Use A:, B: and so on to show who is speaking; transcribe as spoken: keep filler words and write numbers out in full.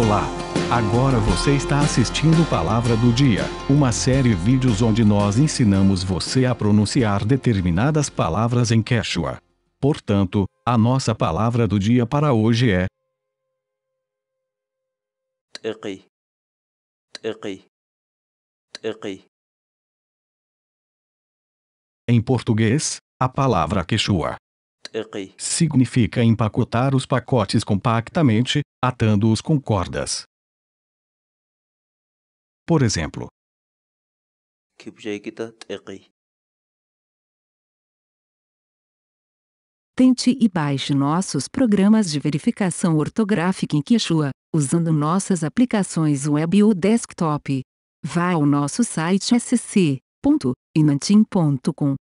A: Olá! Agora você está assistindo Palavra do Dia, uma série de vídeos onde nós ensinamos você a pronunciar determinadas palavras em Quechua. Portanto, a nossa palavra do dia para hoje é
B: تقي تقي تقي
A: em português, a palavra Quechua
B: تقي
A: significa empacotar os pacotes compactamente, atando-os com cordas. Por exemplo,
B: كيف جاي كده تقي.
C: Tente e baixe nossos programas de verificação ortográfica em Quechua, usando nossas aplicações web ou desktop. Vá ao nosso site s c ponto inantim ponto com